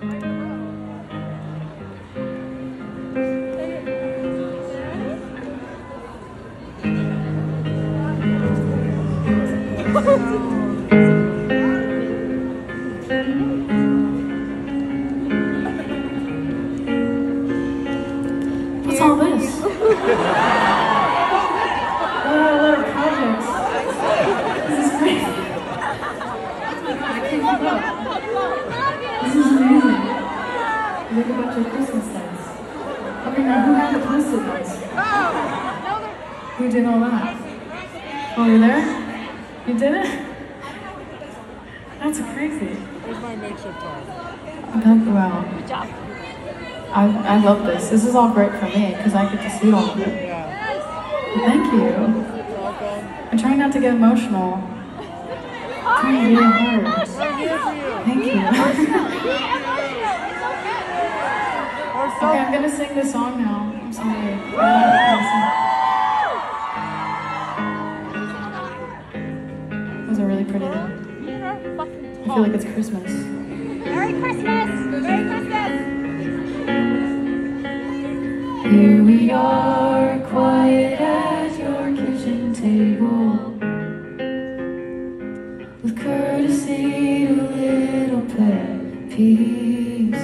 What's all this? What are projects? This is great. I can't keep up. This is amazing. Look at a bunch of Christmas lights. Okay, now who had the posted lights? Who did all that? Oh, you're there? You did it? That's crazy. Where's my makeshift car? Wow. Good job. I love this. This is all great for me because I get to see all of it. Yeah. Thank you. Welcome. I'm trying not to get emotional. I'm trying really hard. I'm here for you. Thank you. Okay, I'm gonna sing this song now. I'm sorry. That was a really pretty one. I feel like it's Christmas. Merry Christmas! Merry Christmas! Here we are, quiet at your kitchen table, with courtesy to little pet peeves.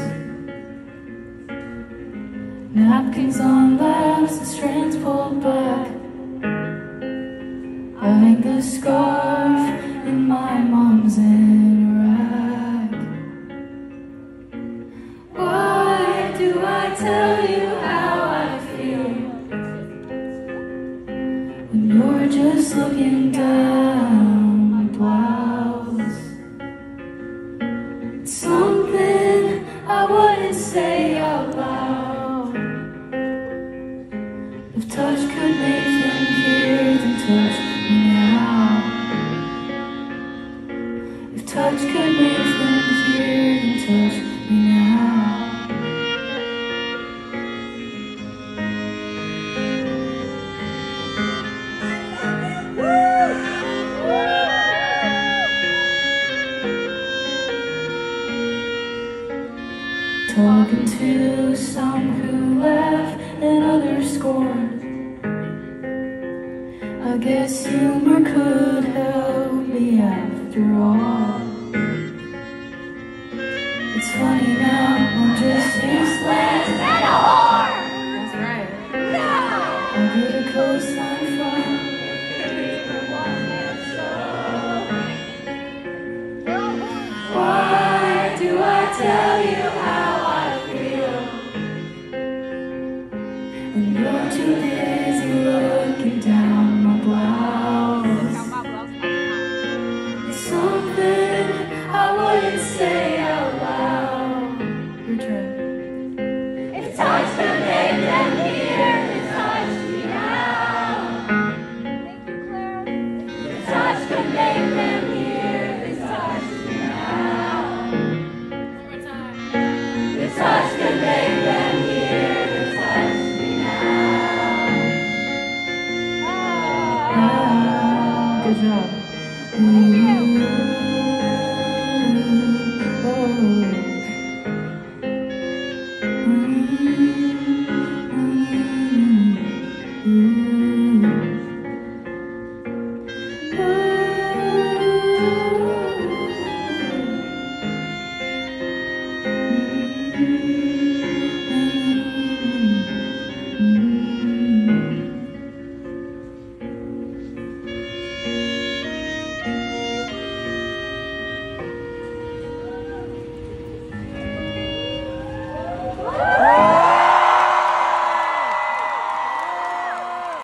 Napkins on laps and strands pulled back. I hang the scarf in my mom's rack. Why do I tell you how I feel when you're just looking down my blouse? It's something I wouldn't say out loud. If touch could make them hear, then touch me now. If touch could make them hear, then touch me now. Talking to some who laugh and others scorn. I guess humor could help me after all. It's funny now, I'm just useless.